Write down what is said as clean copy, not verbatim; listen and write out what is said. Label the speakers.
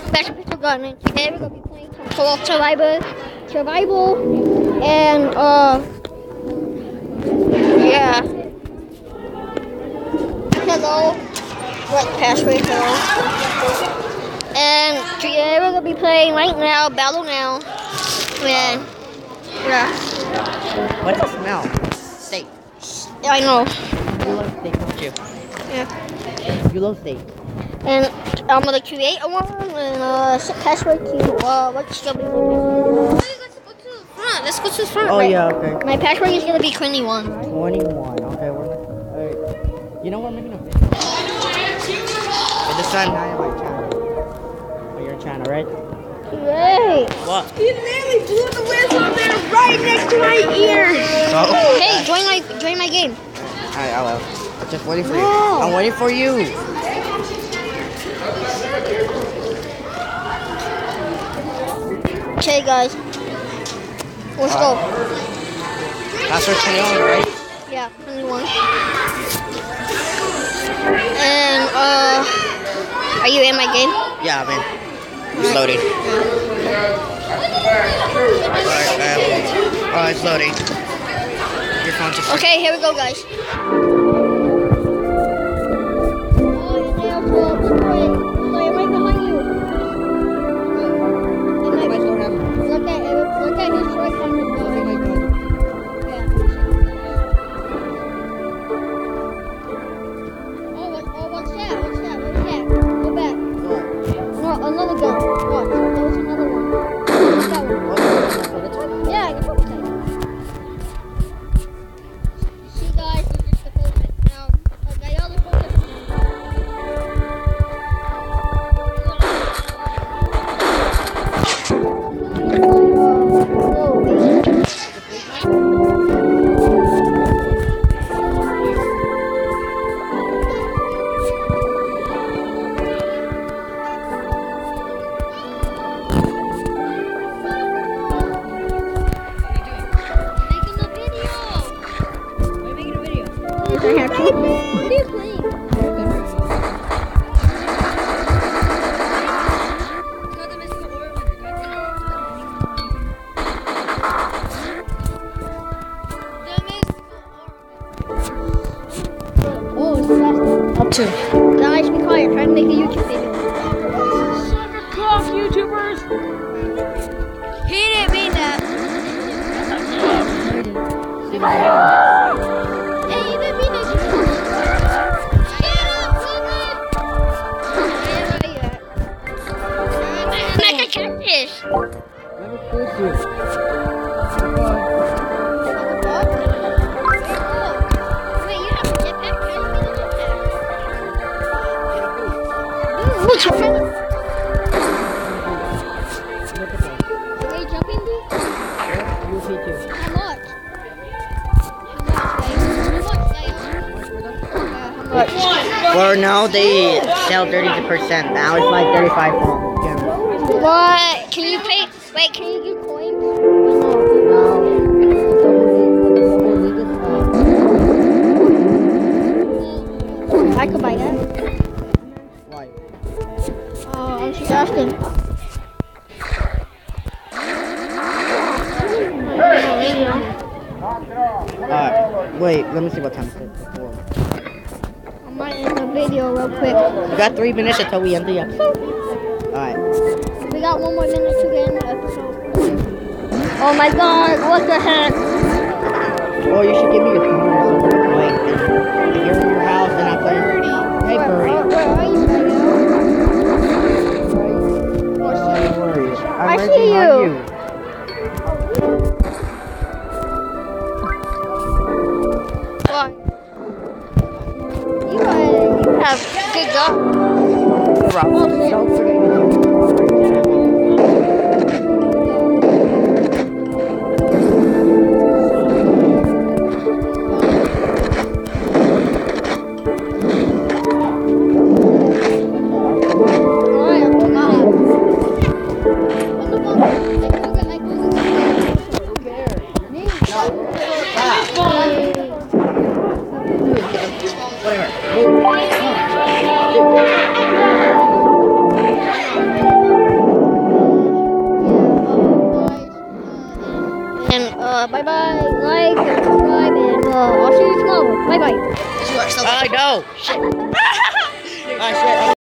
Speaker 1: Special Pistol Gun, and today we're gonna be playing some co-op survival, and yeah. Hello, what password? Hello. And today we're gonna be playing right now, Battle Now, and yeah.
Speaker 2: What's the smell? Steak.
Speaker 1: Yeah, I know.
Speaker 2: You love steak, don't you?
Speaker 1: Yeah.
Speaker 2: You love steak.
Speaker 1: And I'm gonna create a one and set password to what's gonna be my password? Let's go to the front.
Speaker 2: Oh
Speaker 1: right?
Speaker 2: yeah, okay.
Speaker 1: My password is gonna be 21.
Speaker 2: 21. Okay, alright. You know what? I'm making a video. It's the sun now on my channel. Oh, your channel, right?
Speaker 1: Great.
Speaker 2: What?
Speaker 3: He literally blew the whistle there right next to my ear.
Speaker 2: Oh.
Speaker 1: Hey, join my game.
Speaker 2: Alright, I will. I'm just waiting for you.
Speaker 1: No.
Speaker 2: I'm waiting for you.
Speaker 1: Okay, guys. Let's go.
Speaker 2: Password 21, right?
Speaker 1: Yeah, 21. And are you in my game?
Speaker 2: Yeah, man. It's loading. Alright, it's loading. Your phone just.
Speaker 1: Okay, here we go, guys. Another gun. Watch. There was another one. That one. Yeah, the prototype. See, guys, this is the prototype. Now, the other prototype. What are you playing? Oh, it's faster.
Speaker 2: Up to.
Speaker 1: Guys, be quiet. Try to make a YouTube video.
Speaker 3: Sucker cough, YouTubers. He didn't mean that.
Speaker 1: Hey, you didn't mean it. Like a cactus.
Speaker 2: Let me push you.
Speaker 1: Wait, you have a jetpack? How do you get a jetpack? Look, I'm trying to... Are you jumping, dude?
Speaker 2: You see too.
Speaker 1: How much? How much?
Speaker 2: Well, now they sell 30%. Now it's like 35 pounds.
Speaker 1: What? Can you pay? Wait, can you get coins? I could buy that.
Speaker 2: Why?
Speaker 1: I'm just asking.
Speaker 2: Wait, let me see what time it is.
Speaker 1: I might end the video real quick.
Speaker 2: You got 3 minutes until we end the episode. Alright.
Speaker 1: We got 1 more minute to end the episode. Oh my god, what the heck?
Speaker 2: Oh, you should give me your phone or something. Like, if you're in your house and I'm playing. Hey, Birdie.
Speaker 1: Where are you?
Speaker 2: I'm
Speaker 1: I
Speaker 2: working
Speaker 1: see
Speaker 2: on
Speaker 1: you. What? You have good job.
Speaker 2: Don't forget YouTube.
Speaker 1: Bye bye. Like and subscribe, and I'll see you tomorrow. Bye bye.
Speaker 3: You are so
Speaker 2: Oh no! Shit. Ah, shit.